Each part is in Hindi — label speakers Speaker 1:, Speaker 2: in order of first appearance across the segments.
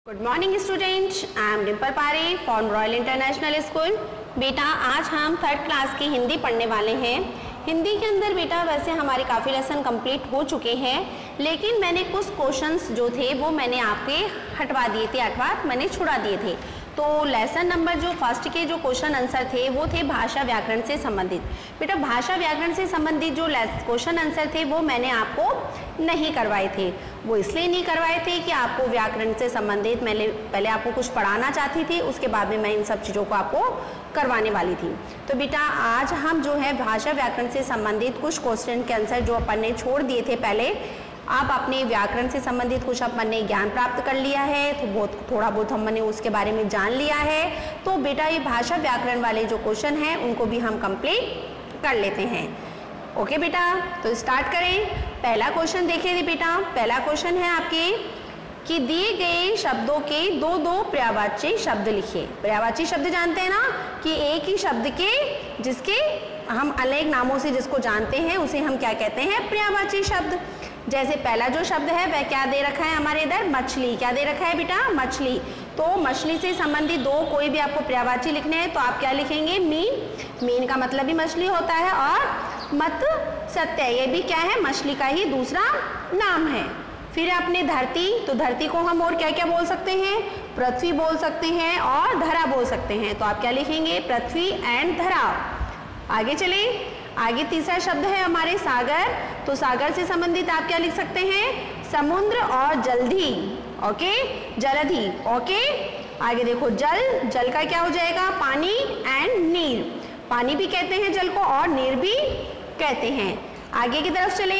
Speaker 1: Good morning student, I am Dimple Pare from royal international school. बेटा आज हम थर्ड क्लास की हिंदी पढ़ने वाले हैं। हिंदी के अंदर बेटा वैसे हमारे काफ़ी लेसन कंप्लीट हो चुके हैं, लेकिन मैंने कुछ क्वेश्चंस जो थे वो मैंने आपके हटवा दिए थे अर्थात मैंने छुड़ा दिए थे। तो लेसन नंबर जो फर्स्ट के जो क्वेश्चन आंसर थे वो थे भाषा व्याकरण से संबंधित। बेटा भाषा व्याकरण से संबंधित जो क्वेश्चन आंसर थे वो मैंने आपको नहीं करवाए थे। वो इसलिए नहीं करवाए थे कि आपको व्याकरण से संबंधित मैंने पहले आपको कुछ पढ़ाना चाहती थी, उसके बाद में मैं इन सब चीज़ों को आपको करवाने वाली थी। तो बेटा आज हम जो है भाषा व्याकरण से संबंधित कुछ क्वेश्चन के आंसर जो अपन ने छोड़ दिए थे पहले, आप अपने व्याकरण से संबंधित कुछ अपन ने ज्ञान प्राप्त कर लिया है, तो थोड़ा बहुत हमने उसके बारे में जान लिया है। तो बेटा ये भाषा व्याकरण वाले जो क्वेश्चन हैं उनको भी हम कंप्लीट कर लेते हैं। ओके बेटा, तो स्टार्ट करें। पहला क्वेश्चन देखिए बेटा, पहला क्वेश्चन है आपके कि दिए गए शब्दों के दो दो पर्यायवाची शब्द लिखिए। पर्यायवाची शब्द जानते हैं ना कि एक ही शब्द के जिसके हम अलग नामों से जिसको जानते हैं उसे हम क्या कहते हैं, पर्यायवाची शब्द। जैसे पहला जो शब्द है वह क्या दे रखा है हमारे इधर, मछली। क्या दे रखा है बेटा, मछली। तो मछली से संबंधित दो कोई भी आपको पर्यायवाची लिखने हैं तो आप क्या लिखेंगे, मीन। मीन का मतलब भी मछली होता है और मत सत्य, ये भी क्या है, मछली का ही दूसरा नाम है। फिर अपने धरती, तो धरती को हम और क्या क्या बोल सकते हैं, पृथ्वी बोल सकते हैं और धरा बोल सकते हैं। तो आप क्या लिखेंगे, पृथ्वी एंड धरा। आगे चले, आगे तीसरा शब्द है हमारे सागर। तो सागर से संबंधित आप क्या लिख सकते हैं, समुद्र और जलधि। ओके, जलधि। ओके, आगे देखो जल, जल का क्या हो जाएगा, पानी एंड नीर। पानी भी कहते हैं जल को और नीर भी कहते हैं। आगे की तरफ चले,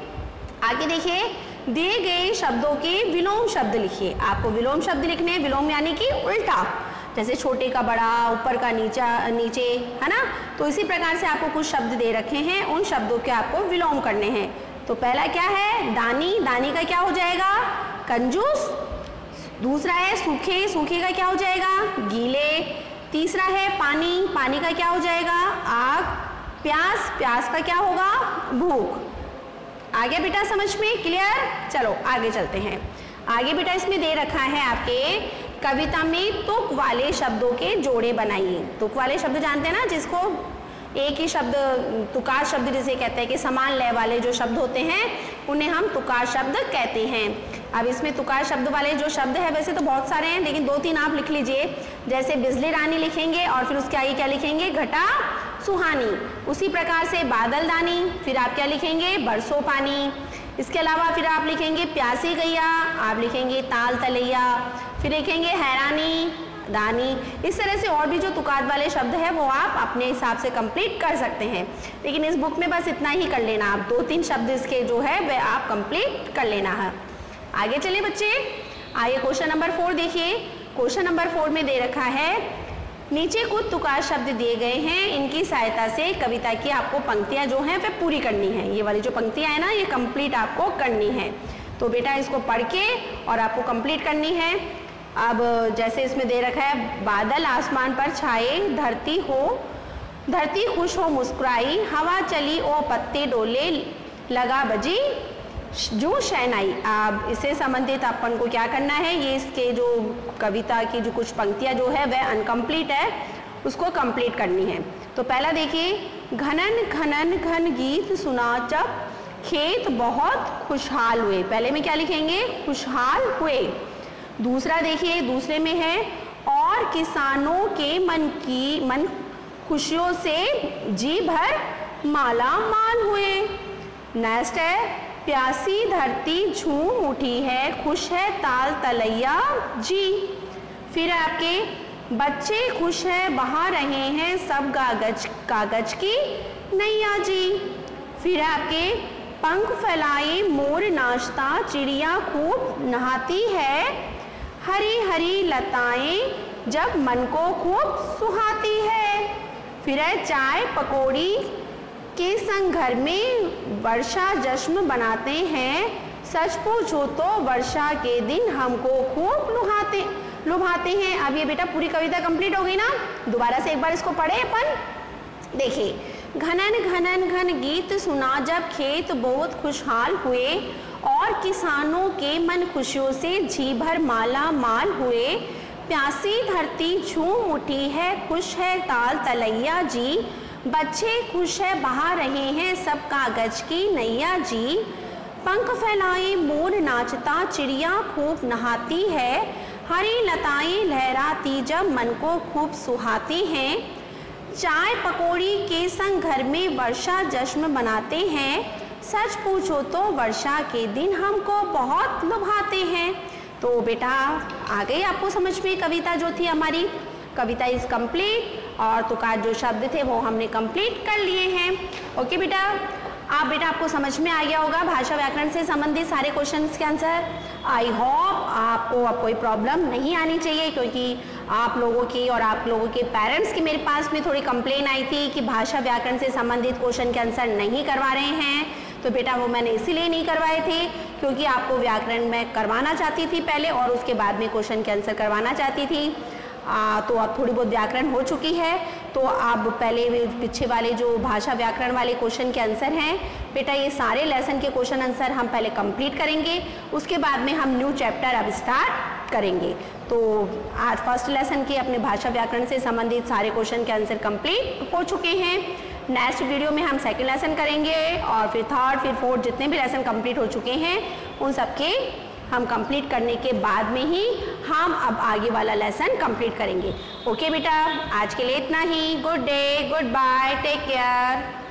Speaker 1: आगे देखिए दिए गए शब्दों के विलोम शब्द लिखिए। आपको विलोम शब्द लिखने हैं, विलोम यानी कि उल्टा, जैसे छोटे का बड़ा, ऊपर का नीचा नीचे, है ना। तो इसी प्रकार से आपको कुछ शब्द दे रखे हैं, उन शब्दों के आपको विलोम करने हैं। तो पहला क्या है, दानी। दानी का क्या हो जाएगा, कंजूस। दूसरा है सूखे। सूखे का क्या हो जाएगा, गीले। तीसरा है पानी। पानी का क्या हो जाएगा, आग। प्यास। प्यास का क्या होगा, भूख। आगे बेटा समझ में क्लियर। चलो आगे चलते हैं। आगे बेटा इसमें दे रखा है आपके कविता में तुक वाले शब्दों के जोड़े बनाइए। तुक वाले शब्द जानते हैं ना, जिसको एक ही शब्द तुकार शब्द जिसे कहते हैं कि समान लय वाले जो शब्द होते हैं उन्हें हम तुकार शब्द कहते हैं। अब इसमें तुकार शब्द वाले जो शब्द है वैसे तो बहुत सारे हैं, लेकिन दो तीन आप लिख लीजिए। जैसे बिजली रानी लिखेंगे और फिर उसके आगे क्या लिखेंगे, घटा सुहानी। उसी प्रकार से बादल दानी, फिर आप क्या लिखेंगे, बरसों पानी। इसके अलावा फिर आप लिखेंगे प्यासी गैया, आप लिखेंगे ताल तलैया, फिर लिखेंगे हैरानी दानी। इस तरह से और भी जो तुकार वाले शब्द है वो आप अपने हिसाब से कंप्लीट कर सकते हैं, लेकिन इस बुक में बस इतना ही कर लेना। आप दो तीन शब्द इसके जो है वह आप कंप्लीट कर लेना है। आगे चलिए बच्चे, आइए क्वेश्चन नंबर 4 देखिए। क्वेश्चन नंबर 4 में दे रखा है नीचे कुछ तुकार शब्द दिए गए हैं, इनकी सहायता से कविता की आपको पंक्तियां जो हैं वह पूरी करनी है। ये वाली जो पंक्तियां है ना ये कंप्लीट आपको करनी है। तो बेटा इसको पढ़ के और आपको कंप्लीट करनी है। अब जैसे इसमें दे रखा है बादल आसमान पर छाए, धरती खुश हो मुस्कुराई, हवा चली ओ पत्ते डोले, लगा बजी जो शहनाई। अब इससे संबंधित अपन को क्या करना है, ये इसके जो कविता की जो कुछ पंक्तियां जो है वह अनकम्प्लीट है, उसको कंप्लीट करनी है। तो पहला देखिए, घनन घनन घन गीत सुना जब खेत बहुत खुशहाल हुए। पहले में क्या लिखेंगे, खुशहाल हुए। दूसरा देखिए, दूसरे में है और किसानों के मन खुशियों से जी भर माला माल हुए। नेक्स्ट है प्यासी धरती झूम उठी है, खुश है ताल तलैया जी। फिर आपके बच्चे खुश हैं बहा रहे हैं सब कागज की नैया जी। फिर आपके पंख फैलाए मोर नाचता, चिड़िया खूब नहाती है, हरी हरी लताएं जब मन को खूब सुहाती है। फिर है चाय पकौड़ी के संग घर में वर्षा जश्न बनाते हैं, सच पूछो तो वर्षा के दिन हमको खूब लुभाते हैं। अब ये बेटा पूरी कविता कंप्लीट हो गई ना, दोबारा से एक बार इसको पढ़े अपन। देखिए, घनन घनन घन गीत सुना जब खेत बहुत खुशहाल हुए, और और किसानों के मन खुशियों से जी भर माला माल हुए। प्यासी धरती झूम उठी है, खुश है ताल तलैया जी। बच्चे खुश है बहा रहे हैं सब कागज की नैया जी। पंख फैलाए मोर नाचता, चिड़िया खूब नहाती है। हरी लताएं लहराती जब मन को खूब सुहाती हैं। चाय पकौड़ी के संग घर में वर्षा जश्न मनाते हैं। सच पूछो तो वर्षा के दिन हमको बहुत लुभाते हैं। तो बेटा आ गई आपको समझ में कविता जो थी हमारी। कविता इज कंप्लीट और तुकार जो शब्द थे वो हमने कंप्लीट कर लिए हैं। ओके बेटा, आपको समझ में आ गया होगा भाषा व्याकरण से संबंधित सारे क्वेश्चंस के आंसर। आई होप आपको अब कोई प्रॉब्लम नहीं आनी चाहिए, क्योंकि आप लोगों की और आप लोगों के पेरेंट्स की मेरे पास में थोड़ी कंप्लेन आई थी कि भाषा व्याकरण से संबंधित क्वेश्चन के आंसर नहीं करवा रहे हैं। तो बेटा वो मैंने इसीलिए नहीं करवाए थे क्योंकि आपको व्याकरण में करवाना चाहती थी पहले और उसके बाद में क्वेश्चन के आंसर करवाना चाहती थी। तो अब थोड़ी बहुत व्याकरण हो चुकी है, तो अब पहले पीछे वाले जो भाषा व्याकरण वाले क्वेश्चन के आंसर हैं बेटा, ये सारे लेसन के क्वेश्चन आंसर हम पहले कंप्लीट करेंगे, उसके बाद में हम न्यू चैप्टर अब स्टार्ट करेंगे। तो आज फर्स्ट लेसन के अपने भाषा व्याकरण से संबंधित सारे क्वेश्चन के आंसर कंप्लीट हो चुके हैं। नेक्स्ट वीडियो में हम सेकेंड लेसन करेंगे और फिर थर्ड फिर फोर्थ जितने भी लेसन कंप्लीट हो चुके हैं उन सबके हम कंप्लीट करने के बाद में ही हम अब आगे वाला लेसन कंप्लीट करेंगे। ओके बेटा, आज के लिए इतना ही। Good day, goodbye, take care.